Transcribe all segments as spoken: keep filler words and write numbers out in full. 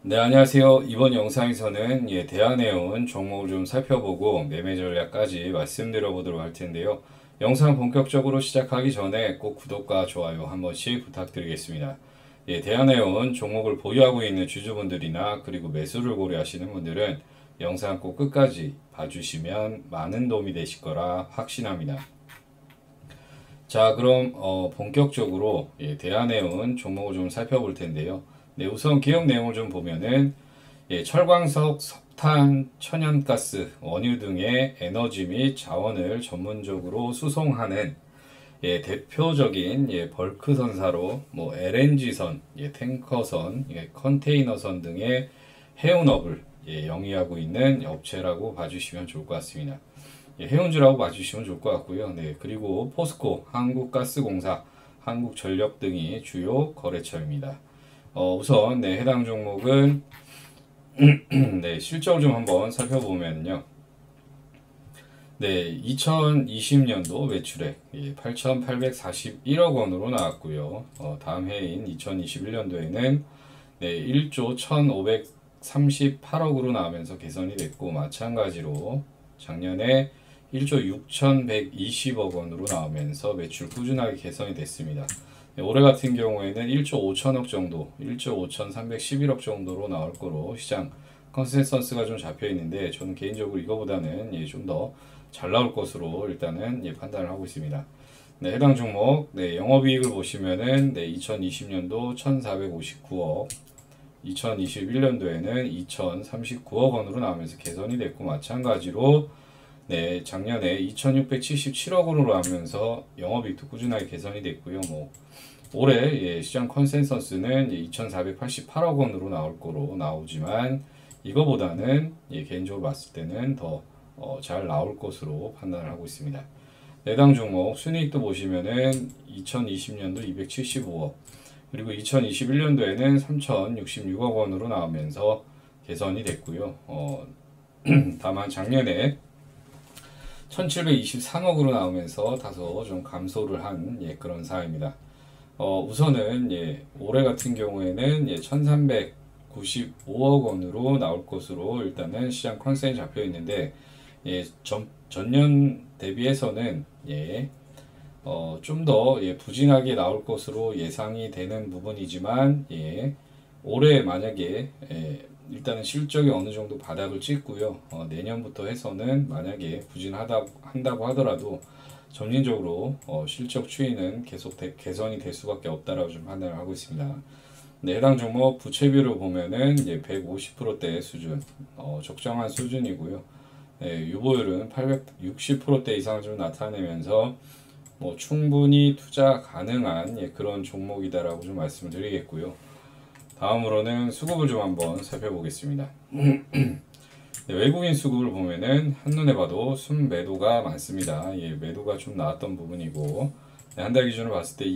네, 안녕하세요. 이번 영상에서는 예, 대한해운 종목을 좀 살펴보고 매매 전략까지 말씀드려 보도록 할 텐데요. 영상 본격적으로 시작하기 전에 꼭 구독과 좋아요 한 번씩 부탁드리겠습니다. 예, 대한해운 종목을 보유하고 있는 주주분들이나 그리고 매수를 고려하시는 분들은 영상 꼭 끝까지 봐주시면 많은 도움이 되실 거라 확신합니다. 자, 그럼 어, 본격적으로 예, 대한해운 종목을 좀 살펴볼 텐데요. 네, 우선 기업 내용을 좀 보면은 예, 철광석, 석탄, 천연가스, 원유 등의 에너지 및 자원을 전문적으로 수송하는 예, 대표적인 예, 벌크선사로 뭐 엘엔지선, 예, 탱커선, 예, 컨테이너선 등의 해운업을 예, 영위하고 있는 업체라고 봐주시면 좋을 것 같습니다. 예, 해운주라고 봐주시면 좋을 것 같고요. 네, 그리고 포스코, 한국가스공사, 한국전력 등이 주요 거래처입니다. 어, 우선 네, 해당 종목은 네, 실적을 좀 한번 살펴보면요. 네, 이천이십 년도 매출액 예, 팔천팔백사십일억 원으로 나왔고요. 어, 다음 해인 이천이십일 년도에는 네, 일조 천오백삼십팔억으로 나오면서 개선이 됐고, 마찬가지로 작년에 일조 육천백이십억 원으로 나오면서 매출 꾸준하게 개선이 됐습니다. 네, 올해 같은 경우에는 일조 오천억 정도, 일조 오천삼백십일억 정도로 나올 거로 시장 컨센서스가 좀 잡혀 있는데, 저는 개인적으로 이거보다는 예, 좀 더 잘 나올 것으로 일단은 예, 판단을 하고 있습니다. 네, 해당 종목 네, 영업이익을 보시면은 네, 이천이십 년도 천사백오십구억, 이천이십일 년도에는 이천삼십구억 원으로 나오면서 개선이 됐고, 마찬가지로 네, 작년에 이천육백칠십칠억 원으로 나오면서 영업이익도 꾸준하게 개선이 됐고요. 뭐 올해 예, 시장 컨센서스는 예, 이천사백팔십팔억 원으로 나올 거로 나오지만, 이거보다는 예, 개인적으로 봤을 때는 더 잘 나올 것으로 판단을 하고 있습니다. 해당 종목 순이익도 보시면은 이천이십 년도 이백칠십오억, 그리고 이천이십일 년도에는 삼천육십육억 원으로 나오면서 개선이 됐고요. 어, 다만 작년에 천칠백이십삼억으로 나오면서 다소 좀 감소를 한 예, 그런 사항입니다. 어, 우선은 예, 올해 같은 경우에는 예, 천삼백구십오억 원으로 나올 것으로 일단은 시장 컨센이 잡혀 있는데, 예, 전, 전년 대비해서는 예, 어, 좀 더 예, 부진하게 나올 것으로 예상이 되는 부분이지만, 예, 올해 만약에 예, 일단은 실적이 어느 정도 바닥을 찍고요. 어, 내년부터 해서는 만약에 부진하다 한다고 하더라도 점진적으로 어, 실적 추이는 계속 대, 개선이 될 수밖에 없다라고 좀 판단을 하고 있습니다. 네, 해당 종목 부채비율을 보면은 이제 백오십 퍼센트대 수준, 어, 적정한 수준이고요. 네, 유보율은 팔백육십 퍼센트대 이상을 좀 나타내면서 뭐 충분히 투자 가능한 예, 그런 종목이다라고 좀 말씀을 드리겠고요. 다음으로는 수급을 좀 한번 살펴보겠습니다. 네, 외국인 수급을 보면은 한눈에 봐도 순매도가 많습니다. 예, 매도가 좀 나왔던 부분이고, 네, 한 달 기준으로 봤을 때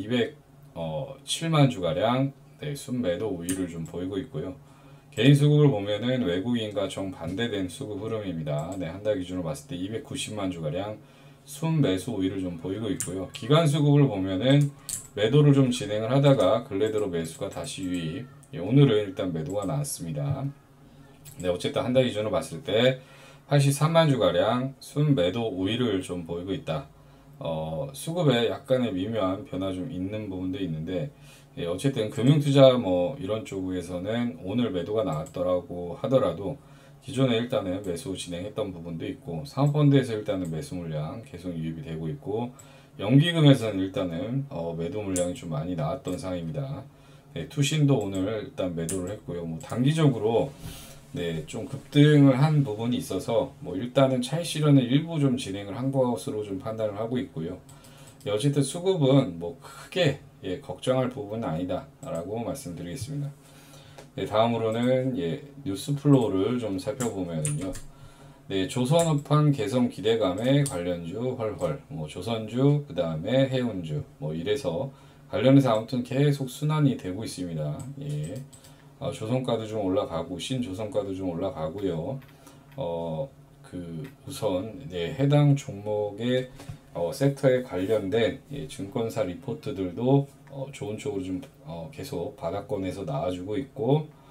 이백칠만 주가량 네, 순매도 우위를 좀 보이고 있고요. 개인 수급을 보면은 외국인과 정반대된 수급 흐름입니다. 네, 한 달 기준으로 봤을 때 이백구십만 주가량 순매수 우위를 좀 보이고 있고요. 기관 수급을 보면은 매도를 좀 진행을 하다가 근래 들어 매수가 다시 유입. 예, 오늘은 일단 매도가 나왔습니다. 네, 어쨌든 한 달 기준으로 봤을 때 팔십삼만 주가량 순매도 우위를 좀 보이고 있다. 어, 수급에 약간의 미묘한 변화 좀 있는 부분도 있는데, 예, 어쨌든 금융투자 뭐 이런 쪽에서는 오늘 매도가 나왔더라고 하더라도 기존에 일단은 매수 진행했던 부분도 있고, 사모펀드에서 일단은 매수 물량 계속 유입이 되고 있고, 연기금에서는 일단은 어, 매도 물량이 좀 많이 나왔던 상황입니다. 네, 투신도 오늘 일단 매도를 했고요. 뭐 단기적으로 네, 좀 급등을 한 부분이 있어서 뭐 일단은 차익 실현을 일부 좀 진행을 한 것으로 좀 판단을 하고 있고요. 예, 어쨌든 수급은 뭐 크게 예, 걱정할 부분은 아니다라고 말씀드리겠습니다. 네, 다음으로는 예, 뉴스 플로우를 좀 살펴보면요. 네, 조선업황 개선 기대감에 관련주 헐헐, 뭐 조선주, 그 다음에 해운주, 뭐 이래서 관련해서 아무튼 계속 순환이 되고 있습니다. 예. 어, 조선가도 좀 올라가고 신조선가도 좀 올라가고요. 어, 그 우선 네, 해당 종목의 어, 섹터에 관련된 예, 증권사 리포트들도 어, 좋은 쪽으로 좀 어, 계속 바닥권에서 나와주고 있고,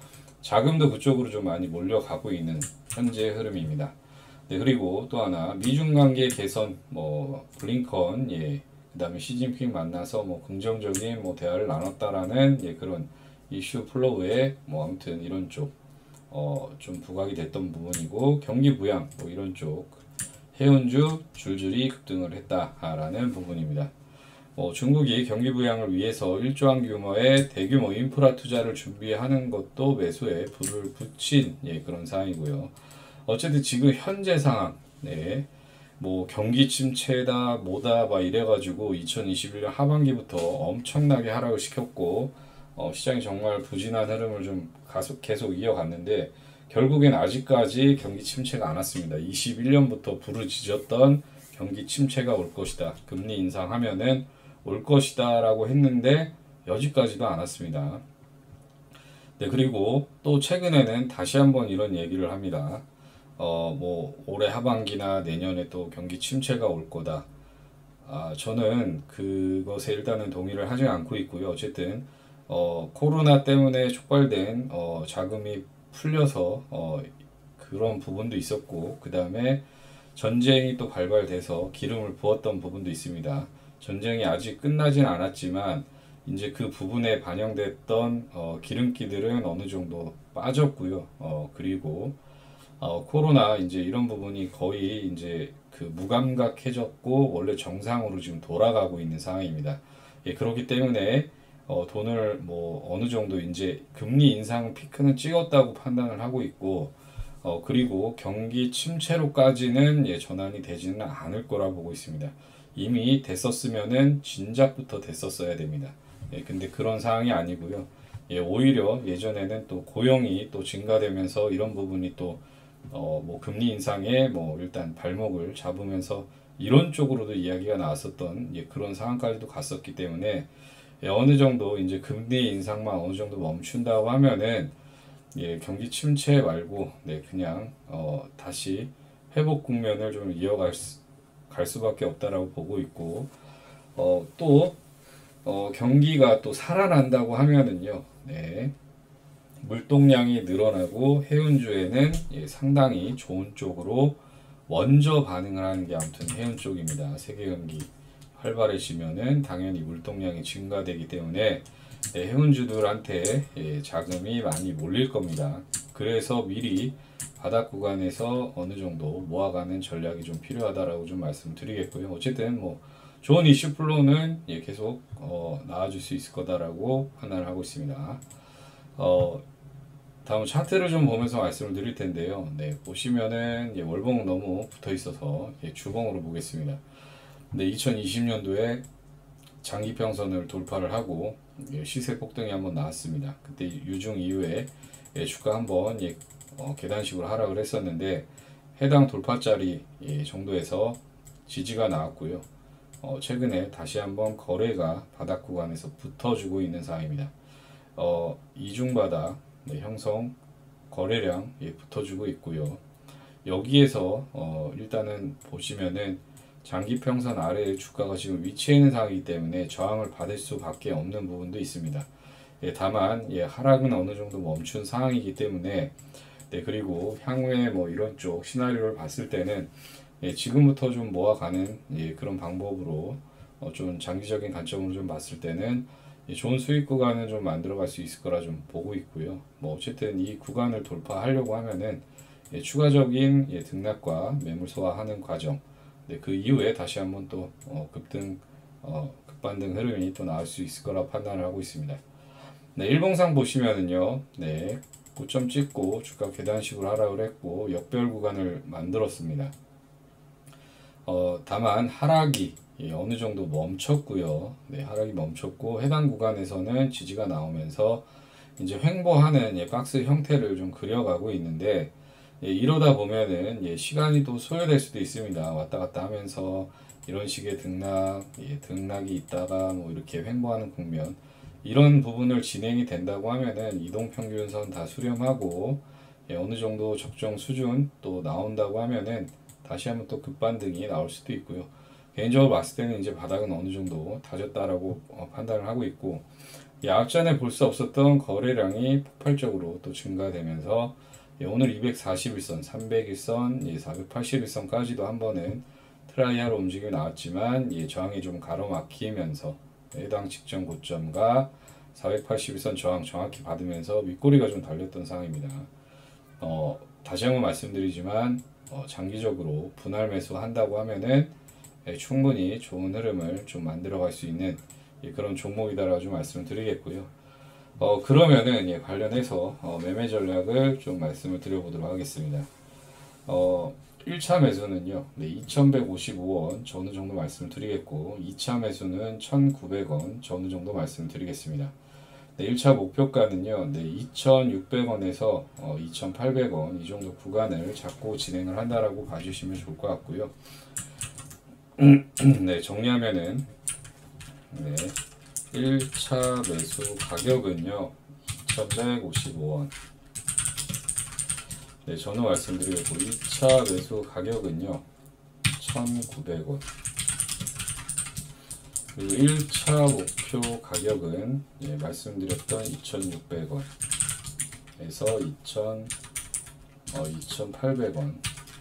자금도 그쪽으로 좀 많이 몰려가고 있는 현재 흐름입니다. 네, 그리고 또 하나 미중 관계 개선, 뭐 블링컨, 예, 그다음에 시진핑 만나서 뭐 긍정적인 뭐 대화를 나눴다라는 예, 그런 이슈 플로우에 뭐 아무튼 이런 쪽 어, 좀 부각이 됐던 부분이고, 경기 부양 뭐 이런 쪽 해운주 줄줄이 급등을 했다라는 부분입니다. 어, 중국이 경기 부양을 위해서 일조 원 규모의 대규모 인프라 투자를 준비하는 것도 매수에 불을 붙인 예, 그런 상황이고요. 어쨌든 지금 현재 상황, 네, 뭐 경기 침체다 뭐다 막 이래가지고 이천이십일 년 하반기부터 엄청나게 하락을 시켰고, 어, 시장이 정말 부진한 흐름을 좀 가속, 계속 이어갔는데 결국엔 아직까지 경기 침체가 안 왔습니다. 이십일 년부터 부르짖었던 경기 침체가 올 것이다, 금리 인상하면은 올 것이다 라고 했는데 여지까지도 안 왔습니다. 네, 그리고 또 최근에는 다시 한번 이런 얘기를 합니다. 어, 뭐 올해 하반기나 내년에 또 경기 침체가 올 거다. 아, 저는 그것에 일단은 동의를 하지 않고 있고요. 어쨌든 어, 코로나 때문에 촉발된 어, 자금이 풀려서 어, 그런 부분도 있었고, 그 다음에 전쟁이 또 발발돼서 기름을 부었던 부분도 있습니다. 전쟁이 아직 끝나진 않았지만 이제 그 부분에 반영됐던 어, 기름기들은 어느 정도 빠졌고요. 어, 그리고 어, 코로나 이제 이런 부분이 거의 이제 그 무감각해졌고 원래 정상으로 지금 돌아가고 있는 상황입니다. 예, 그렇기 때문에 어, 돈을 뭐 어느 정도 이제 금리 인상 피크는 찍었다고 판단을 하고 있고, 어, 그리고 경기 침체로까지는 예, 전환이 되지는 않을 거라 보고 있습니다. 이미 됐었으면은 진작부터 됐었어야 됩니다. 예, 근데 그런 상황이 아니고요. 예, 오히려 예전에는 또 고용이 또 증가되면서 이런 부분이 또 어, 뭐 금리 인상에 뭐 일단 발목을 잡으면서 이런 쪽으로도 이야기가 나왔었던 예, 그런 상황까지도 갔었기 때문에 예, 어느 정도 이제 금리 인상만 어느 정도 멈춘다고 하면은 예, 경기 침체 말고 네, 그냥 어, 다시 회복 국면을 좀 이어갈 수, 갈 수밖에 없다라고 보고 있고, 어, 또 어, 경기가 또 살아난다고 하면은요, 네, 물동량이 늘어나고 해운주에는 예, 상당히 좋은 쪽으로 먼저 반응을 하는 게 아무튼 해운 쪽입니다. 세계 경기 활발해지면은 당연히 물동량이 증가되기 때문에 예, 해운주들한테 예, 자금이 많이 몰릴 겁니다. 그래서 미리 바닥 구간에서 어느 정도 모아가는 전략이 좀 필요하다라고 좀 말씀드리겠고요. 어쨌든 뭐 좋은 이슈 플로우는 예, 계속 어, 나와줄 수 있을 거다라고 판단을 하고 있습니다. 어, 다음 차트를 좀 보면서 말씀을 드릴 텐데요. 네, 보시면은 예, 월봉 너무 붙어 있어서 예, 주봉으로 보겠습니다. 근데 이천이십 년도에 장기평선을 돌파를 하고 예, 시세 폭등이 한번 나왔습니다. 그때 유중 이후에 예, 주가 한번 예, 어, 계단식으로 하락을 했었는데 해당 돌파짜리 예, 정도에서 지지가 나왔고요. 어, 최근에 다시 한번 거래가 바닥 구간에서 붙어주고 있는 상황입니다. 어, 이중바닥 네, 형성 거래량 예, 붙어주고 있고요. 여기에서 어, 일단은 보시면은 장기평선 아래에 주가가 지금 위치해 있는 상황이기 때문에 저항을 받을 수밖에 없는 부분도 있습니다. 예, 다만 예, 하락은 어느 정도 멈춘 상황이기 때문에 네, 그리고 향후에 뭐 이런 쪽 시나리오를 봤을 때는 예, 지금부터 좀 모아가는 예, 그런 방법으로 어, 좀 장기적인 관점으로 좀 봤을 때는 예, 좋은 수익 구간을 좀 만들어갈 수 있을 거라 좀 보고 있고요. 뭐 어쨌든 이 구간을 돌파하려고 하면은 예, 추가적인 예, 등락과 매물 소화하는 과정, 네, 그 이후에 다시 한번 또 어, 급등, 어, 급반등 흐름이 또 나올 수 있을 거라 판단을 하고 있습니다. 네, 일봉상 보시면은요, 네, 고점 찍고 주가 계단식으로 하락을 했고 역별 구간을 만들었습니다. 어, 다만 하락이 예, 어느 정도 멈췄고요. 네, 하락이 멈췄고 해당 구간에서는 지지가 나오면서 이제 횡보하는 예, 박스 형태를 좀 그려가고 있는데 예, 이러다 보면은 예, 시간이 또 소요될 수도 있습니다. 왔다 갔다 하면서 이런 식의 등락, 예, 등락이 있다가 뭐 이렇게 횡보하는 국면, 이런 부분을 진행이 된다고 하면은 이동평균선 다 수렴하고 예, 어느 정도 적정 수준 또 나온다고 하면은 다시 한번 또 급반등이 나올 수도 있고요. 개인적으로 봤을 때는 이제 바닥은 어느 정도 다졌다라고 어, 판단을 하고 있고, 예, 앞전에 볼 수 없었던 거래량이 폭발적으로 또 증가되면서 예, 오늘 이백사십일선, 삼백일선, 예, 사백팔십일선까지도 한 번은 트라이하러 움직임이 나왔지만 예, 저항이 좀 가로막히면서 해당 직전 고점과 사백팔십일선 저항 정확히 받으면서 윗꼬리가 좀 달렸던 상황입니다. 어, 다시 한번 말씀드리지만 어, 장기적으로 분할 매수 한다고 하면은 예, 충분히 좋은 흐름을 좀 만들어갈 수 있는 예, 그런 종목이다라고 좀 말씀드리겠고요. 어, 그러면은 예, 관련해서 어, 매매 전략을 좀 말씀을 드려보도록 하겠습니다. 어, 일 차 매수는요, 네, 이천백오십오원 저 어느 정도 말씀을 드리겠고, 이 차 매수는 천구백원 저 어느 정도 말씀을 드리겠습니다. 네, 일 차 목표가는요, 네, 이천육백원에서 어, 이천팔백원 이 정도 구간을 잡고 진행을 한다라고 봐주시면 좋을 것 같고요. 네, 정리하면은 네, 일 차 매수 가격은요, 이천백오십오원. 네, 저는 말씀드리겠고, 이 차 매수 가격은요, 천구백원. 그리고 일 차 목표 가격은 예, 말씀드렸던 이천육백원에서 이천, 어, 이천팔백원.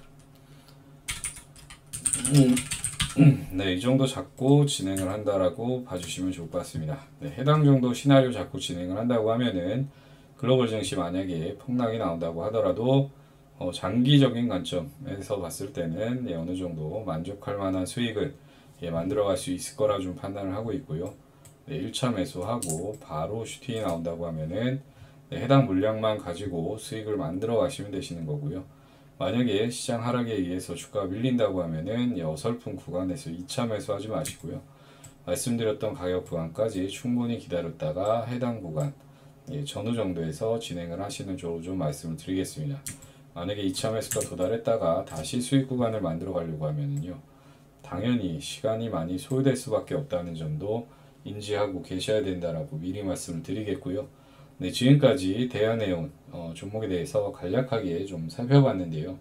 네, 이 정도 잡고 진행을 한다라고 봐주시면 좋을 것 같습니다. 네, 해당 정도 시나리오 잡고 진행을 한다고 하면은 글로벌 증시 만약에 폭락이 나온다고 하더라도 어, 장기적인 관점에서 봤을 때는 예, 어느 정도 만족할 만한 수익을 예, 만들어갈 수 있을 거라 좀 판단을 하고 있고요. 네, 일 차 매수하고 바로 슈팅이 나온다고 하면은 네, 해당 물량만 가지고 수익을 만들어 가시면 되시는 거고요. 만약에 시장 하락에 의해서 주가가 밀린다고 하면은 예, 어설픈 구간에서 이 차 매수하지 마시고요. 말씀드렸던 가격 구간까지 충분히 기다렸다가 해당 구간 예, 전후 정도에서 진행을 하시는 쪽으로 좀 말씀을 드리겠습니다. 만약에 이 차 매수가 도달했다가 다시 수익 구간을 만들어 가려고 하면은요, 당연히 시간이 많이 소요될 수밖에 없다는 점도 인지하고 계셔야 된다라고 미리 말씀을 드리겠고요. 네, 지금까지 대한해운 어, 종목에 대해서 간략하게 좀 살펴봤는데요.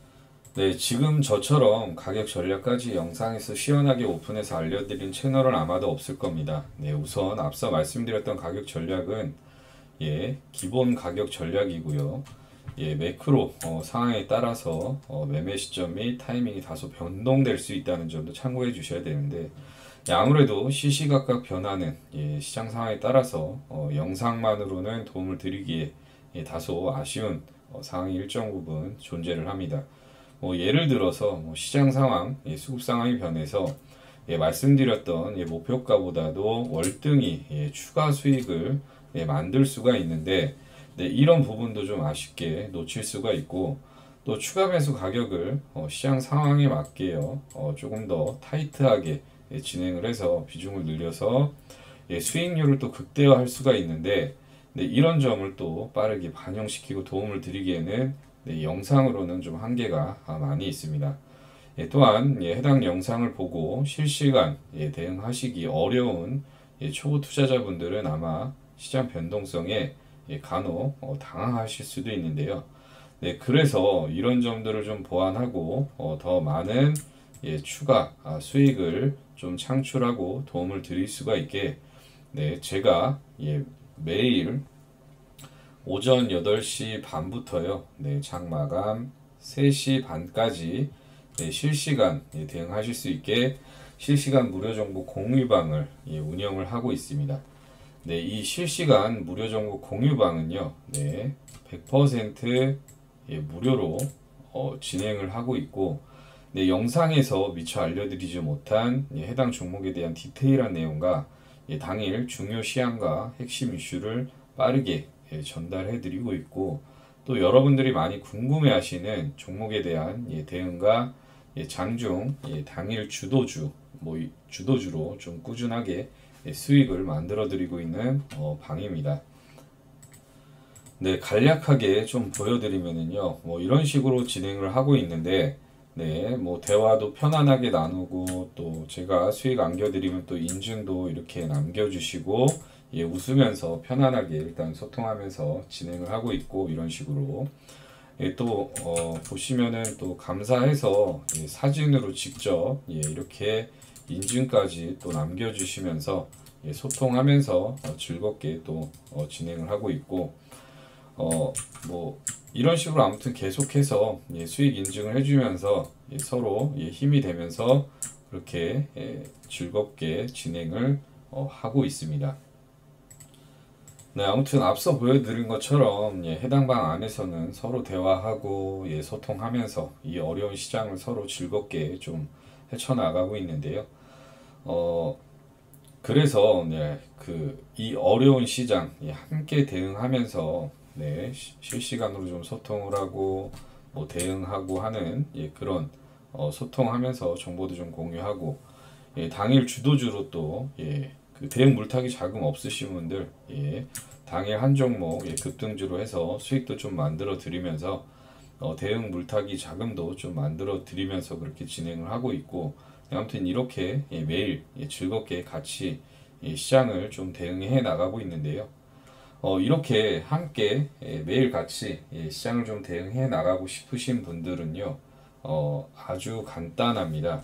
네, 지금 저처럼 가격 전략까지 영상에서 시원하게 오픈해서 알려드린 채널은 아마도 없을 겁니다. 네, 우선 앞서 말씀드렸던 가격 전략은 예, 기본 가격 전략이고요. 예, 매크로 어, 상황에 따라서 어, 매매 시점 및 타이밍이 다소 변동될 수 있다는 점도 참고해 주셔야 되는데, 예, 아무래도 시시각각 변하는 예, 시장 상황에 따라서 어, 영상만으로는 도움을 드리기에 예, 다소 아쉬운 어, 상황이 일정 부분 존재를 합니다. 뭐 예를 들어서 뭐 시장 상황, 예, 수급 상황이 변해서 예, 말씀드렸던 예, 목표가보다도 월등히 예, 추가 수익을 예, 만들 수가 있는데, 네, 이런 부분도 좀 아쉽게 놓칠 수가 있고, 또 추가 매수 가격을 어, 시장 상황에 맞게요, 어, 조금 더 타이트하게 예, 진행을 해서 비중을 늘려서 예, 수익률을 또 극대화할 수가 있는데, 네, 이런 점을 또 빠르게 반영시키고 도움을 드리기에는 네, 영상으로는 좀 한계가 아, 많이 있습니다. 예, 또한 예, 해당 영상을 보고 실시간 예, 대응하시기 어려운 예, 초보 투자자분들은 아마 시장 변동성에 예, 간혹 어, 당황하실 수도 있는데요. 네, 그래서 이런 점들을 좀 보완하고 어, 더 많은 예, 추가 아, 수익을 좀 창출하고 도움을 드릴 수가 있게 네, 제가 예, 매일 오전 여덟 시 반부터요, 네, 장 마감 세 시 반까지 네, 실시간 예, 대응하실 수 있게 실시간 무료 정보 공유방을 예, 운영을 하고 있습니다. 네, 이 실시간 무료 정보 공유방은요, 네, 백 퍼센트 예, 무료로 어, 진행을 하고 있고, 네, 영상에서 미처 알려드리지 못한 예, 해당 종목에 대한 디테일한 내용과 예, 당일 중요 시황과 핵심 이슈를 빠르게 예, 전달해드리고 있고, 또 여러분들이 많이 궁금해하시는 종목에 대한 예, 대응과 예, 장중 예, 당일 주도주, 뭐 이, 주도주로 좀 꾸준하게 예, 수익을 만들어 드리고 있는 어, 방입니다. 네, 간략하게 좀 보여드리면은요, 뭐 이런 식으로 진행을 하고 있는데, 네, 뭐 대화도 편안하게 나누고, 또 제가 수익 안겨드리면 또 인증도 이렇게 남겨주시고, 예, 웃으면서 편안하게 일단 소통하면서 진행을 하고 있고, 이런 식으로. 예, 또, 어, 보시면은 또 감사해서 예, 사진으로 직접 예, 이렇게 인증까지 또 남겨주시면서 예, 소통하면서 어, 즐겁게 또 어, 진행을 하고 있고 어, 뭐 이런 식으로 아무튼 계속해서 예, 수익 인증을 해주면서 예, 서로 예, 힘이 되면서 그렇게 예, 즐겁게 진행을 어, 하고 있습니다. 네, 아무튼 앞서 보여드린 것처럼 예, 해당 방 안에서는 서로 대화하고 예, 소통하면서 이 어려운 시장을 서로 즐겁게 좀 헤쳐나가고 있는데요. 어, 그래서 네, 그 이 어려운 시장 예, 함께 대응하면서 네, 시- 실시간으로 좀 소통을 하고 뭐 대응하고 하는 예, 그런 어, 소통하면서 정보도 좀 공유하고 예, 당일 주도주로 또 예, 그 대응 물타기 자금 없으신 분들 예, 당일 한 종목 예, 급등주로 해서 수익도 좀 만들어 드리면서 어, 대응 물타기 자금도 좀 만들어 드리면서 그렇게 진행을 하고 있고 아무튼 이렇게 예, 매일 예, 즐겁게 같이 예, 시장을 좀 대응해 나가고 있는데요. 어, 이렇게 함께 예, 매일 같이 예, 시장을 좀 대응해 나가고 싶으신 분들은요, 어, 아주 간단합니다.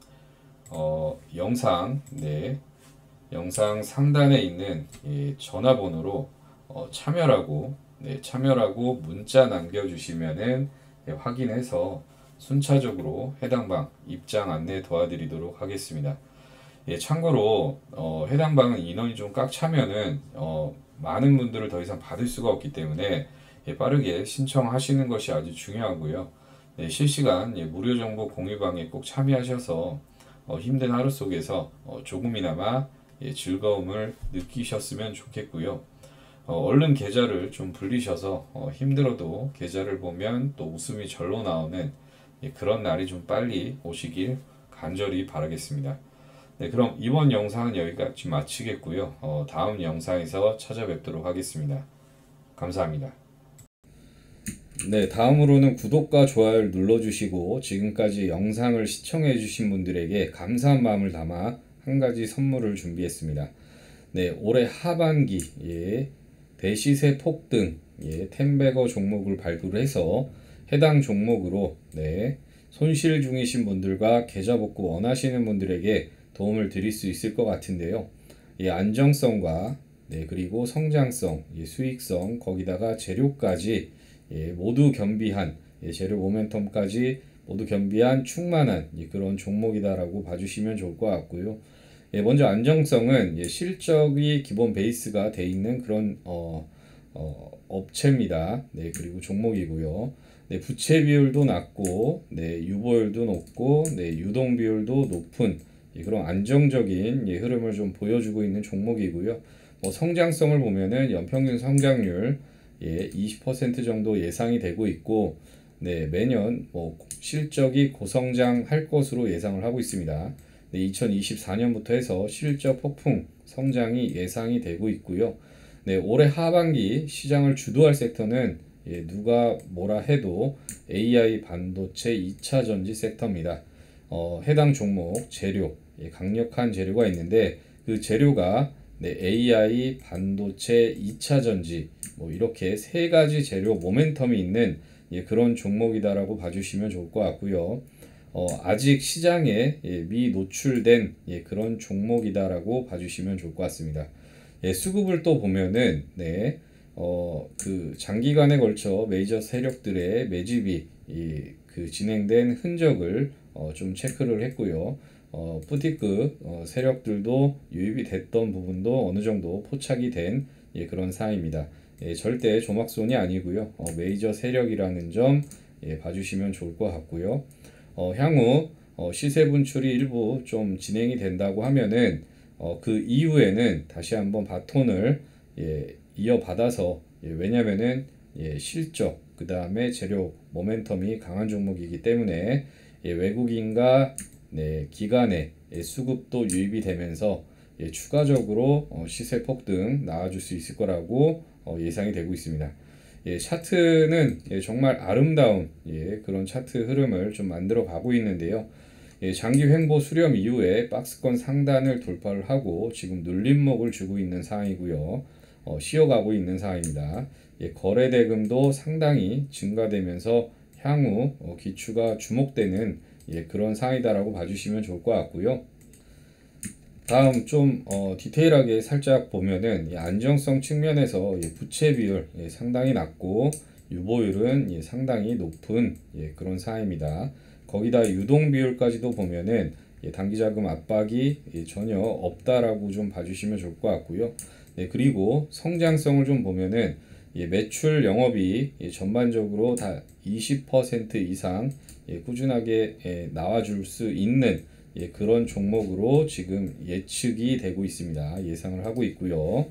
어, 영상, 네, 영상 상단에 있는 이 전화번호로 어, 참여라고 네, 참여라고 문자 남겨주시면은 예, 확인해서 순차적으로 해당 방 입장 안내 도와드리도록 하겠습니다. 예, 참고로 어, 해당 방은 인원이 좀 꽉 차면은 어, 많은 분들을 더 이상 받을 수가 없기 때문에 예, 빠르게 신청하시는 것이 아주 중요하고요. 네, 실시간 예, 무료 정보 공유방에 꼭 참여하셔서 어, 힘든 하루 속에서 어, 조금이나마 예, 즐거움을 느끼셨으면 좋겠고요. 어, 얼른 계좌를 좀 불리셔서 어, 힘들어도 계좌를 보면 또 웃음이 절로 나오는 예, 그런 날이 좀 빨리 오시길 간절히 바라겠습니다. 네, 그럼 이번 영상은 여기까지 마치겠고요. 어, 다음 영상에서 찾아뵙도록 하겠습니다. 감사합니다. 네, 다음으로는 구독과 좋아요를 눌러주시고 지금까지 영상을 시청해주신 분들에게 감사한 마음을 담아 한 가지 선물을 준비했습니다. 네, 올해 하반기 예, 대시세 폭등 예, 텐베거 종목을 발굴해서 해당 종목으로 네, 손실 중이신 분들과 계좌 복구 원하시는 분들에게 도움을 드릴 수 있을 것 같은데요. 예, 안정성과 네, 그리고 성장성, 예, 수익성, 거기다가 재료까지 예, 모두 겸비한 예, 재료 모멘텀까지 모두 겸비한 충만한 예, 그런 종목이다라고 봐주시면 좋을 것 같고요. 예, 먼저 안정성은 예, 실적이 기본 베이스가 돼 있는 그런 어, 어, 업체입니다. 네, 그리고 종목이고요. 네, 부채 비율도 낮고, 네, 유보율도 높고, 네, 유동 비율도 높은 예, 그런 안정적인 예, 흐름을 좀 보여주고 있는 종목이고요. 뭐 성장성을 보면은 연평균 성장률 예, 이십 퍼센트 정도 예상이 되고 있고, 네, 매년 뭐 실적이 고성장할 것으로 예상을 하고 있습니다. 네, 이천이십사 년부터 해서 실적 폭풍 성장이 예상이 되고 있고요. 네, 올해 하반기 시장을 주도할 섹터는 예, 누가 뭐라 해도 에이아이 반도체 이 차 전지 섹터입니다. 어, 해당 종목 재료, 예, 강력한 재료가 있는데 그 재료가 네, 에이아이 반도체 이 차 전지 뭐 이렇게 세 가지 재료 모멘텀이 있는 예, 그런 종목이다라고 봐주시면 좋을 것 같고요. 어, 아직 시장에 예, 미노출된 예, 그런 종목이다라고 봐주시면 좋을 것 같습니다. 예, 수급을 또 보면은 네, 어, 그 장기간에 걸쳐 메이저 세력들의 매집이 이, 그 진행된 흔적을 어, 좀 체크를 했고요. 어, 뿌티급 어, 세력들도 유입이 됐던 부분도 어느 정도 포착이 된 예, 그런 사항입니다. 예, 절대 조막손이 아니고요. 어, 메이저 세력이라는 점 예, 봐주시면 좋을 것 같고요. 어, 향후 어, 시세 분출이 일부 좀 진행이 된다고 하면은 어, 그 이후에는 다시 한번 바톤을 예, 이어받아서 예, 왜냐면은 예, 실적 그 다음에 재료 모멘텀이 강한 종목이기 때문에 예, 외국인과 네, 기관의 예, 수급도 유입이 되면서 예, 추가적으로 어, 시세 폭등 나와줄 수 있을 거라고 어, 예상이 되고 있습니다. 예, 차트는 예, 정말 아름다운 예, 그런 차트 흐름을 좀 만들어 가고 있는데요. 예, 장기 횡보 수렴 이후에 박스권 상단을 돌파를 하고 지금 눌림목을 주고 있는 상황이고요. 어, 쉬어가고 있는 상황입니다. 예, 거래 대금도 상당히 증가되면서 향후 어, 기추가 주목되는 예, 그런 상황이다라고 봐주시면 좋을 것 같고요. 다음 좀 어, 디테일하게 살짝 보면은 이 안정성 측면에서 예, 부채 비율 예, 상당히 낮고 유보율은 예, 상당히 높은 예, 그런 상황입니다. 거기다 유동 비율까지도 보면은 예, 단기자금 압박이 예, 전혀 없다라고 좀 봐주시면 좋을 것 같고요. 네, 그리고 성장성을 좀 보면은 예, 매출 영업이 예, 전반적으로 다 이십 퍼센트 이상 예, 꾸준하게 예, 나와줄 수 있는 예, 그런 종목으로 지금 예측이 되고 있습니다. 예상을 하고 있고요.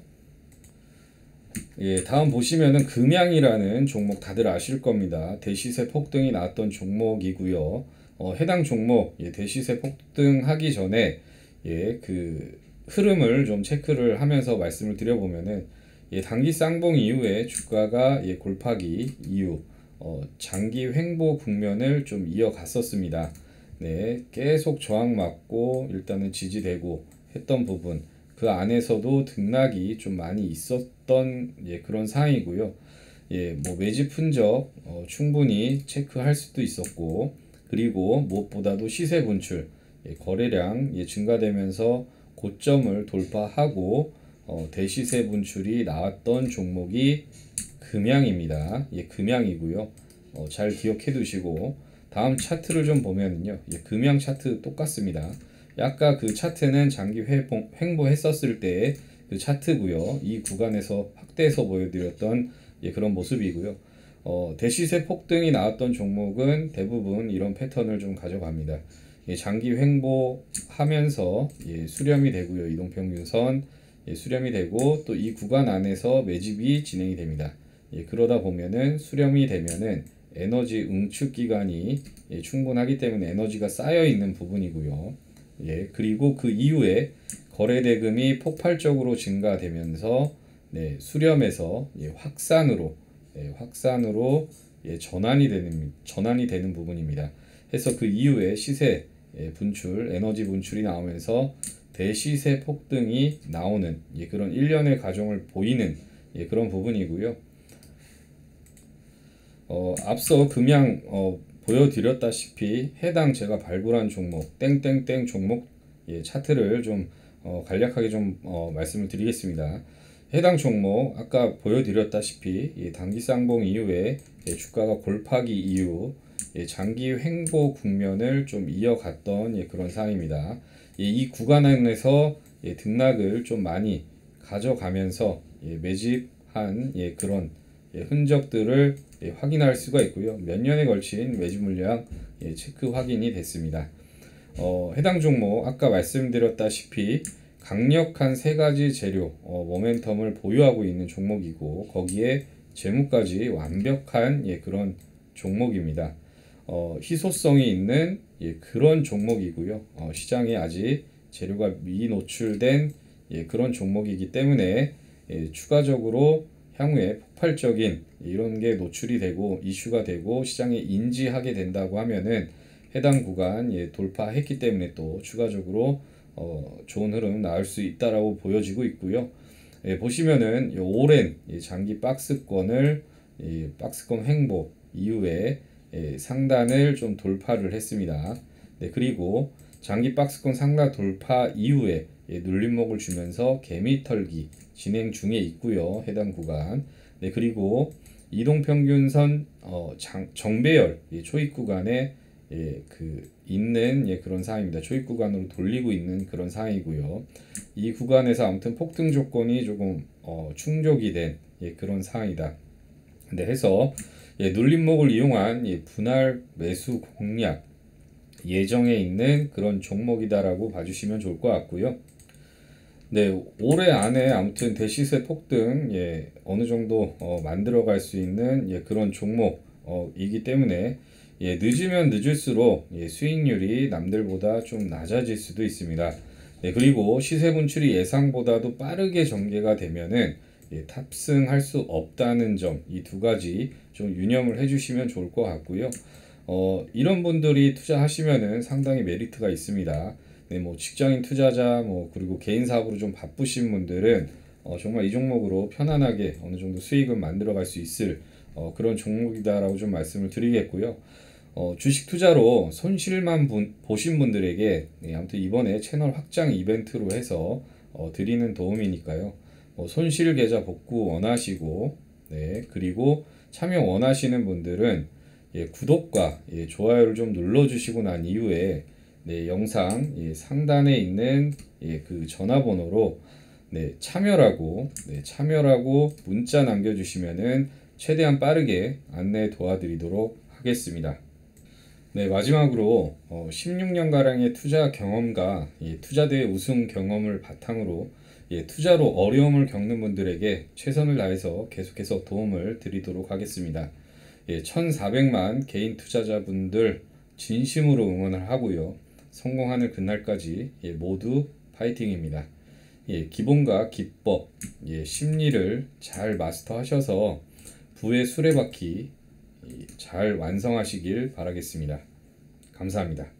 예, 다음 보시면은 금양이라는 종목 다들 아실 겁니다. 대시세 폭등이 나왔던 종목이고요. 어, 해당 종목 예, 대시세 폭등하기 전에 예, 그 흐름을 좀 체크를 하면서 말씀을 드려보면은 예, 단기 쌍봉 이후에 주가가 예, 골파기 이후 어, 장기 횡보 국면을 좀 이어갔었습니다. 네, 계속 저항 맞고 일단은 지지되고 했던 부분 그 안에서도 등락이 좀 많이 있었던 예, 그런 상황이고요. 예, 뭐 매집 흔적 어, 충분히 체크할 수도 있었고 그리고 무엇보다도 시세 분출 예, 거래량 예, 증가되면서 고점을 돌파하고 어, 대시세 분출이 나왔던 종목이 금양입니다. 예, 금양이고요. 어, 잘 기억해 두시고 다음 차트를 좀 보면은요. 예, 금양 차트 똑같습니다. 아까 그 차트는 장기 회복, 횡보했었을 때 그 차트고요. 이 구간에서 확대해서 보여드렸던 예, 그런 모습이고요. 어, 대시세 폭등이 나왔던 종목은 대부분 이런 패턴을 좀 가져갑니다. 예, 장기 횡보하면서 예, 수렴이 되고요. 이동평균선 예, 수렴이 되고 또 이 구간 안에서 매집이 진행이 됩니다. 예, 그러다 보면은 수렴이 되면은 에너지 응축 기간이 예, 충분하기 때문에 에너지가 쌓여 있는 부분이고요. 예, 그리고 그 이후에 거래 대금이 폭발적으로 증가되면서 네, 수렴에서 예, 확산으로 예, 확산으로 예, 전환이 되는 전환이 되는 부분입니다. 해서 그 이후에 시세 예, 분출, 에너지 분출이 나오면서 대시세 폭등이 나오는 예, 그런 일련의 과정을 보이는 예, 그런 부분이고요. 어, 앞서 금양 어, 보여드렸다시피 해당 제가 발굴한 종목 땡땡땡 종목 예, 차트를 좀 어, 간략하게 좀 어, 말씀을 드리겠습니다. 해당 종목 아까 보여드렸다시피 예, 단기 쌍봉 이후에 예, 주가가 골파기 이후 예, 장기 횡보 국면을 좀 이어갔던 예, 그런 상황입니다. 예, 이 구간 안에서 예, 등락을 좀 많이 가져가면서 예, 매집한 예, 그런 예, 흔적들을 예, 확인할 수가 있고요. 몇 년에 걸친 매집 물량 예, 체크 확인이 됐습니다. 어, 해당 종목 아까 말씀드렸다시피 강력한 세 가지 재료 어, 모멘텀을 보유하고 있는 종목이고 거기에 재무까지 완벽한 예, 그런 종목입니다. 어, 희소성이 있는 예, 그런 종목이고요. 어, 시장에 아직 재료가 미노출된 예, 그런 종목이기 때문에 예, 추가적으로 향후에 폭발적인 이런 게 노출이 되고 이슈가 되고 시장에 인지하게 된다고 하면은 해당 구간 예, 돌파했기 때문에 또 추가적으로 어, 좋은 흐름 나올 수 있다라고 보여지고 있고요. 예, 보시면은 오랜 예, 장기 박스권을 예, 박스권 횡보 이후에 예, 상단을 좀 돌파를 했습니다. 네, 그리고 장기 박스권 상단 돌파 이후에 예, 눌림목을 주면서 개미 털기 진행 중에 있고요. 해당 구간. 네, 그리고 이동평균선 어, 장, 정배열 예, 초입 구간에 예, 그 있는 예, 그런 상황입니다. 초입 구간으로 돌리고 있는 그런 상황이고요. 이 구간에서 아무튼 폭등 조건이 조금 어, 충족이 된 예, 그런 상황이다. 근데 해서 예, 눌림목을 이용한 예, 분할 매수 공략 예정에 있는 그런 종목이다라고 봐주시면 좋을 것 같고요. 네, 올해 안에 아무튼 대시세 폭등 예, 어느 정도 어, 만들어갈 수 있는 예, 그런 종목이기 때문에 예, 늦으면 늦을수록 예, 수익률이 남들보다 좀 낮아질 수도 있습니다. 네, 그리고 시세 분출이 예상보다도 빠르게 전개가 되면은 예, 탑승할 수 없다는 점 이 두 가지 좀 유념을 해주시면 좋을 것 같고요. 어, 이런 분들이 투자하시면은 상당히 메리트가 있습니다. 네, 뭐 직장인 투자자 뭐 그리고 개인 사업으로 좀 바쁘신 분들은 어, 정말 이 종목으로 편안하게 어느 정도 수익을 만들어 갈 수 있을 어, 그런 종목이다라고 좀 말씀을 드리겠고요. 어, 주식 투자로 손실만 분- 보신 분들에게 네, 아무튼 이번에 채널 확장 이벤트로 해서 어, 드리는 도움이니까요. 어, 손실 계좌 복구 원하시고, 네, 그리고 참여 원하시는 분들은 예, 구독과 예, 좋아요를 좀 눌러주시고 난 이후에 네, 영상 예, 상단에 있는 예, 그 전화번호로 네, 참여라고 네, 참여라고 문자 남겨주시면은 최대한 빠르게 안내 도와드리도록 하겠습니다. 네, 마지막으로 어, 십육 년가량의 투자 경험과 예, 투자대회 우승 경험을 바탕으로 예, 투자로 어려움을 겪는 분들에게 최선을 다해서 계속해서 도움을 드리도록 하겠습니다. 예, 천사백만 개인 투자자분들 진심으로 응원을 하고요. 성공하는 그날까지 예, 모두 파이팅입니다. 예, 기본과 기법, 예, 심리를 잘 마스터하셔서 부의 수레바퀴 잘 완성하시길 바라겠습니다. 감사합니다.